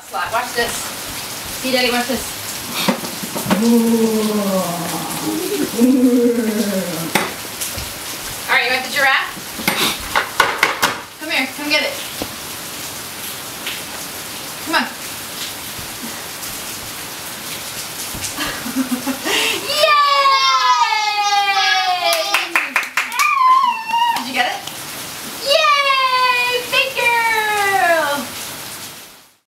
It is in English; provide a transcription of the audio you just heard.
slot. Watch this. See, Daddy, watch this. Alright, you want the giraffe? Come here, come get it. Come on.